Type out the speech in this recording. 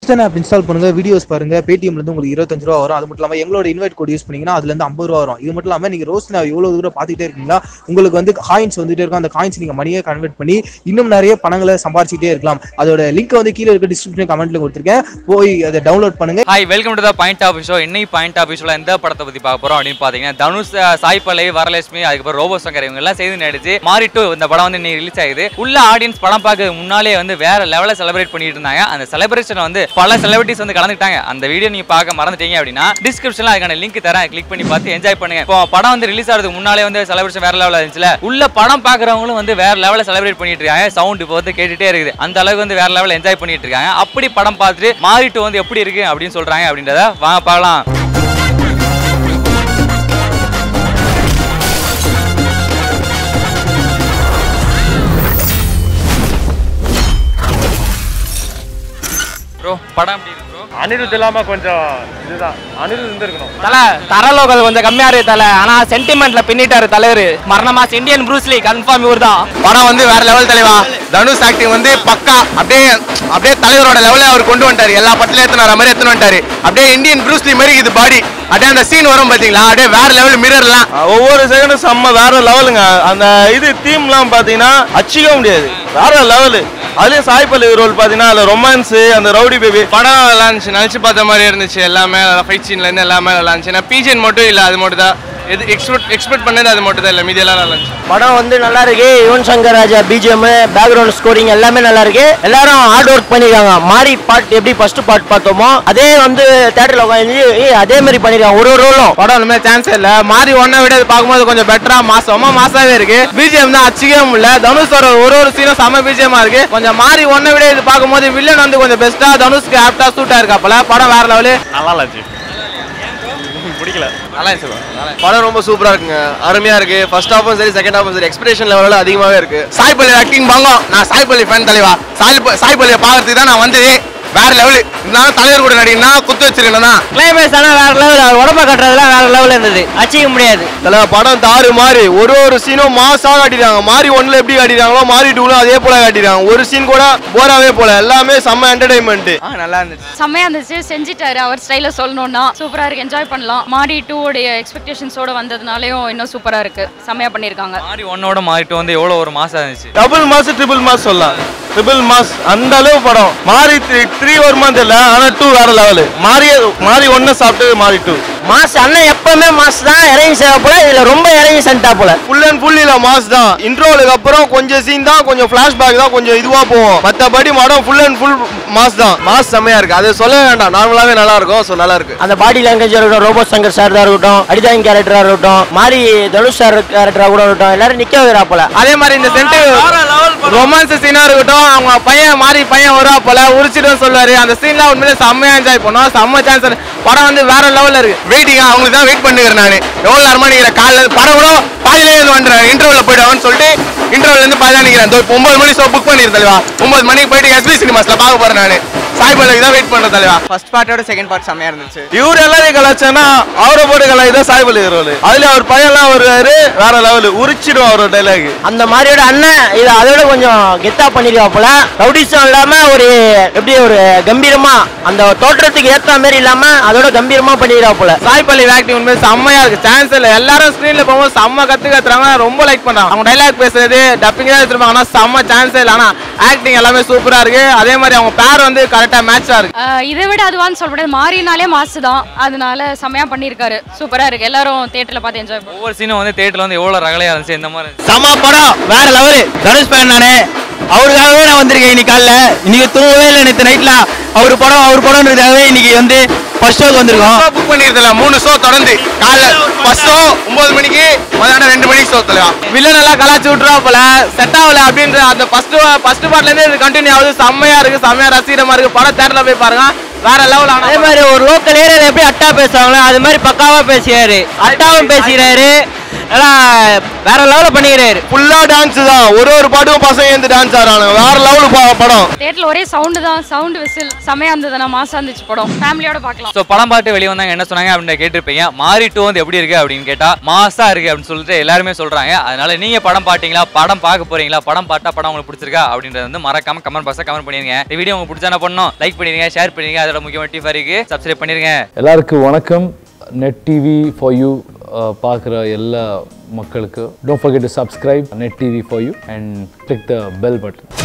App install பண்ணுங்க, videos பாருங்க. பேடிஎம்ல இருந்து உங்களுக்கு 25 ரூபா வரும். அது மட்டும் இல்லாம எங்களோட இன்வைட் கோட் யூஸ் பண்ணீங்கன்னா அதுல இருந்து 50 ரூபா வரும். இது மட்டும் இல்லாம நீங்க ரோஸ்ட் எவ்வளவு தூரம் பாத்துட்டே இருக்கீங்களா உங்களுக்கு வந்து காயின்ஸ் வந்துட்டே இருக்கும். அந்த காயின்ஸ் நீங்க மணியை கன்வெர்ட் பண்ணி இன்னும் நிறைய பணங்களை சம்பாதிச்சுட்டே இருக்கலாம். அதோட லிங்க் வந்து கீழே இருக்க டிஸ்கிரிப்ஷன் கமெண்ட்ல கொடுத்துருக்கேன், போய் அதை டவுன்லோட் பண்ணுங்க. Hi, welcome to the point of show. இன்னைக்கு பாயிண்ட் ஆஃப் ஷோல எந்த படத்தை பத்தி பார்க்க போறோம் அப்படின்னு பாத்தீங்கன்னா தனுஷ், சாய் பல்லவி, வரலட்சுமி, அதுக்கப்புறம் ரோபோ சங்கர் இவங்க எல்லாம் சேர்ந்து நடிச்சு மாரி 2 இந்த படம் வந்து இன்னைக்கு ரிலீஸ் ஆகுது. உள்ள ஆடியன்ஸ் படம் பார்க்க முன்னாலே வந்து வேற லெவலில் செலிப்ரேட் பண்ணிட்டு இருந்தாங்க. அந்த செலிப்ரேஷன் வந்து பல செலிபிரிட்டிஸ் வந்து கலந்துட்டாங்க. அந்த வீடியோ நீங்க பார்க்க மறந்துட்டீங்க அப்படின்னா டிஸ்கிரிப்ஷன்ல அதுக்கான லிங்க் தரேன், கிளிக் பண்ணி பார்த்து என்ஜாய் பண்ணுங்க. இப்போ படம் வந்து ரிலீஸ் ஆகிறதுக்கு முன்னாலே வந்து செலிப்ரேஷன் வேற லெவலில் இருந்துச்சுல, உள்ள படம் பார்க்குறவங்களும் வந்து வேற லெவலில் செலிப்ரேட் பண்ணிட்டு இருக்காங்க. சவுண்ட் இப்போ வந்து கேட்டுட்டே இருக்குது. அந்த அளவுக்கு வந்து வேற லெவலில் என்ஜாய் பண்ணிட்டு இருக்காங்க. அப்படி படம் பார்த்துட்டு மாரி 2 வந்து எப்படி இருக்கு அப்படின்னு சொல்றாங்க அப்படின்றத வாங்க பார்க்கலாம். ப்ரோ படம் எப்படி இருக்கு ப்ரோ? அனிருத் இல்லாம கொஞ்சம் இதுதான், அனிருத் இருந்திருக்கணும். தரலோகல் கொஞ்சம் கம்மியா இருக்கு தலை, ஆனா சென்டிமெண்ட்ல பின்னிட்டாரு தலைவர். மரணமாஸ் இந்தியன் ப்ரூஸ்லி கன்ஃபார்ம் இவர் தான். படம் வந்து வேற லெவல் தலைவா. தனுஷ் ஆக்டிங் வந்து பக்கா, அப்படியே தலைவரோட லெவலில் அவர் கொண்டு வந்துட்டாரு. எல்லா படத்துலயும் எத்தனை மாதிரி எத்தனை வந்துட்டாரு. அப்படியே இந்தியன் ப்ரூஸ்லி மாதிரி இது பாடி. அப்படியே அந்த சீன் வரும் பாத்தீங்களா, அப்படியே வேற லெவல் மிரர்லாம் ஒவ்வொரு செகண்டும் செம்ம வேற லெவலுங்க. அந்த இது தீம்லாம் பாத்தீங்கன்னா அச்சிக்க முடியாது, வேற லெவலு. அதுலயும் சாய் பல்லவி ரோல் பாத்தீங்கன்னா அதுல ரொமான்ஸ், அந்த ரவுடி பேபி படம் நல்லா இருந்துச்சு. நினைச்சு பார்த்த மாதிரி இருந்துச்சு. எல்லாமே ஃபைட் சீன்ல இருந்து எல்லாமே நல்லா இருந்துச்சு. நான் பிஜிஎன் மட்டும் இல்லை, அது மட்டும் தான் எக்ஸ்பெக்ட் பண்ணது, அது மட்டும் தான் இல்லை, மீதி எல்லாம் நல்லா இருந்துச்சு. படம் வந்து நல்லா இருக்கு. Yuvan Shankar Raja B G M, background scoring எல்லாமே நல்லா இருக்கு. எல்லாரும் ஹார்ட் ஒர்க் பண்ணிருக்காங்க. மாரி பார்ட் எப்படி ஃபர்ஸ்ட் பார்ட் பார்த்தோமோ அதே வந்து தியேட்டர்ல உட்காந்து அதே மாதிரி பண்ணிருக்காங்க. ஒரு ரோலும் படம் ஒண்ணுமே சான்ஸே இல்லை. மாறி ஒன்றை விட பார்க்கும்போது கொஞ்சம் பெட்டரா மாசாவே இருக்கு. பிஜிஎம் தான் அச்சிக்கவே முடியல. தனுஷோட ஒரு சீனும் செம பிஜிஎமா இருக்கு. கொஞ்சம் மாறி ஒன்றை விட இது பார்க்கும்போது வில்லன் வந்து கொஞ்சம் பெஸ்டா தனுஷ்க்கு ஆப்டா சூட்டா இருக்காப்பல. படம் வேற லெவலு, நல்லா இருந்துச்சு. பிடிக்கல, நல்லா இருந்துச்சு. படம் ரொம்ப சூப்பரா இருக்குங்க, அருமையா இருக்கு. ஃபர்ஸ்ட் ஹாஃபும் சரி, செகண்ட் ஹாஃபும் சரி, எக்ஸ்பெக்டேஷன் லெவலில் அதிகமாகவே இருக்கு. சாய் பல்லவி ஆக்டிங் பாங்க. நான் சாய் பல்லவி ஃபேன் தலைவா. சாய் பல்லியை பார்க்கறதுக்கு தான் நான் வந்தது. வேற லெவலு. இருந்தாலும் தலைவர் கூட நடிகனா குத்து வச்சிருக்கேன். கிளைமேக்ஸ் ஆனா வேற லெவல். அவர் உடம்ப கட்டுறதுலாம் வேற லெவல் இருந்தது, அச்சிக்க முடியாது. படம் தாறு மாறி ஒரு சீனும் மாசா காட்டிடுறாங்க. மாறி 1ல எப்படி காட்டிடுறாங்களோ மாறி 2ல அதே போல காட்டிடுறாங்க. ஒரு சீன் கூட போராவே போல, எல்லாமே செம்ம என்டர்டைன்மெண்ட். நல்லா இருந்துச்சு, செம்மையா இருந்துச்சு. செஞ்சிட்டாரு அவர் ஸ்டைல சொல்லணும்னா. சூப்பரா இருக்கு, என்ஜாய் பண்ணலாம். மாரி 2 உடைய எக்ஸ்பெக்டேஷன்ஸோட வந்ததுனாலயும் இன்னும் சூப்பரா இருக்கு. செம்மையா பண்ணிருக்காங்க. மாரி 1ஓட மாரி 2 வந்து எவ்வளவு ஒரு மாசம் இருந்துச்சு. டபுள் மாஸ் ட்ரிபிள் மாஸ் சொல்லலாம். ட்ரிபிள் மாஸ் அந்த அளவு படம். மாறி 3 வருமா தெரியல, ஆனா 2 வேற லெவலு. மாறி 1 சாப்பிட்டு மாறி 2 மாஸ். அண்ணன் எப்பவுமே மாஸ் தான் இறங்கி சேவ போல, இதுல ரொம்ப இறங்கி சென்டா போல. ஃபுல் அண்ட் ஃபுல் இல்ல மாஸ் தான். இன்ட்ரோலுக்கு அப்புறம் கொஞ்சம் சீன் தான், கொஞ்சம் ஃபிளாஷ்பேக் தான் கொஞ்சம் இதுவா போவோம். மற்றபடி படம் ஃபுல் அண்ட் ஃபுல் மாஸ் தான். மாஸ் செம்மையா இருக்கு, அது சொல்ல வேண்டாம். நார்மலாவே நல்லா இருக்கும். ஸோ நல்லா இருக்கு. அந்த பாடி லாங்குவேஜ் இருக்கட்டும், ரோபோ சங்கர் சார் தான் இருக்கட்டும், அடிதாயின் கேரக்டரா இருக்கட்டும், மாறி தனுஷ் சார் கேரக்டரா கூட இருக்கட்டும், எல்லாரும் நிக்க வைக்கிறா போல. அதே மாதிரி இந்த சென்ட் ரொமான்ஸ் சீனா இருக்கட்டும், அவங்க மாறி பையன் வருவா போல, உரிச்சிடும் சொல்லுவாரு. அந்த சீன்லாம் உண்மையிலே செம்மையா என்ஜாய் பண்ணோம். செம்ம சான்ஸ். படம் வந்து வேற லெவல்ல இருக்கு. வெயிட்டிங், அவங்களுக்கு தான் வெயிட் பண்ணுறேன் நான். எவ்வளவு நேரமா நிக்கிறேன். காலைல படம் கூட பாதியிலே வந்துடுறேன். இன்டர்வல்ல போயிடுவான்னு சொல்லிட்டு இன்டர்வல்ல இருந்து பாதி தான் நிக்கிறேன். 9 மணி ஷோ புக் பண்ணிருந்தேன் தலைவா. 9 மணிக்கு போயிட்டு எஸ்பி சினிமாஸ்ல பார்க்க போறேன் நான். சாய் பல்லவி தான் வெயிட் பண்றேன் தலைவா. ஃபர்ஸ்ட் பார்ட்டோட செகண்ட் பார்ட் செம்மையா இருந்துச்சு. இவர் எல்லாரையும் கலாச்சானா அவரை போட்டு கலாய்தான் சாய் பல்லவி ரோல். அதுல அவர் பையன்லாம் வருவாரு, வேற லெவலு. உரிச்சிடும் அவரோட டைலாக். அந்த மாதிரியோட அண்ணன் இது அதோட கொஞ்சம் கெத்தா பண்ணிருக்கா போல. ரவுடிசம் இல்லாம ஒரு எப்படி ஒரு கம்பீரமா, அந்த தோற்றத்துக்கு ஏத்த மாதிரி இல்லாம அதோட கம்பீரமா பண்ணிருக்கா போல. சாய் பல்லவி ஆக்டிங் உண்மையை செம்மையா இருக்கு. சான்ஸ் இல்லை. எல்லாரும் ஸ்கிரீன்ல போகும்போது செம்ம கத்துறாங்க, ரொம்ப லைக் பண்றாங்க. அவங்க டைலாக் பேசுறது டப்பிங் தான் எடுத்துருப்பாங்க, ஆனா செம்ம சான்ஸே இல்லை. ஆனா ஆக்டிங் எல்லாமே சூப்பரா இருக்கு. அதே மாதிரி அவங்க பேர் வந்து கரெக்டா மேட்சா இருக்கு. இதை விட அதுவான்னு சொல்ல முடியாது. மாறினாலே மாசு தான், அதனால செம்மையா பண்ணிருக்காரு. சூப்பரா இருக்கு. எல்லாரும் தியேட்டர்ல பார்த்து என்ஜாய் பண்ணுவோம். ஒவ்வொரு சீனும் வந்து தியேட்டர்ல வந்து எவ்வளவு ரகலையா இருந்துச்சு. இந்த மாதிரி சம படம் வேற லெவலு. தனுஷ் ஃபேன் நானே, அவருக்காகவே நான் வந்திருக்கேன். இன்னைக்கு காலைல இன்னைக்கு தூங்கவே இல்லை. நேற்று நைட்ல அவர் படம்ன்றதுக்காகவே இன்னைக்கு வந்து ஃபர்ஸ்ட் ஷோக்கு வந்திருக்கோம். புக் பண்ணிருந்தல 3 ஷோ தொடர்ந்து. காலைல ஃபர்ஸ்ட் ஷோ 9 மணிக்கு, மதியானம் 2 மணிக்கு ஷோ தலைவா. வில்லன் எல்லாம் கலாச்சி விட்டுறா போல, செட் ஆகல அப்படின்ற அந்த ஃபர்ஸ்ட் பார்ட்ல இருந்து இது கண்டினியூ ஆகுது. செம்மையா இருக்கு, செம்மையா ரசிகரமா இருக்கு. படம் தியேட்டர்ல போய் பாருங்க, வேற லெவல். அதே மாதிரி ஒரு லோக்கல் ஏரியால எப்படி அட்டா பேசுவாங்களோ அது மாதிரி பக்காவா பேசுறாரு. அட்டாவும் பேசுறாரு, நல்லா வேற லெவலில் பண்ணிக்கிறாரு. ஃபுல்லா டான்ஸ் தான், ஒரு பாட்டுக்கும் பசங்க ஏந்து டான்ஸ் ஆடுறானுங்க. வேற லெவலு படம். தியேட்டர்ல ஒரே சவுண்டு தான், சவுண்ட் விசில் செமையா இருந்ததுன்னா மாசா இருந்துச்சு படம். ஃபேமிலியோட பார்க்கலாம். ஸோ படம் பார்த்து வெளியே வந்தாங்க என்ன சொன்னாங்க அப்படின்னு கேட்டிருப்பீங்க. மாரி 2 வந்து எப்படி இருக்கு அப்படின்னு கேட்டா மாசா இருக்கு அப்படின்னு சொல்லிட்டு எல்லாருமே சொல்றாங்க. அதனால நீங்க படம் பார்த்தீங்களா, படம் பார்க்க போறீங்களா, படம் பார்த்தா படம் உங்களுக்கு பிடிச்சிருக்கா அப்படின்றது வந்து மறக்காம கமெண்ட் பாக்ஸ்ல கமெண்ட் பண்ணிருங்க. இந்த வீடியோ உங்களுக்கு பிடிச்சா என்ன பண்ணணும், லைக் பண்ணிருங்க, ஷேர் பண்ணிருங்க, அதோட முக்கியமான டிஃபருக்கு சப்ஸ்கிரைப் பண்ணிருங்க. எல்லாருக்கும் வணக்கம். நெட் டிவி ஃபார் யூ பார்க்குற எல்லா மக்களுக்கு don't forget to subscribe Net TV for you and click the bell button.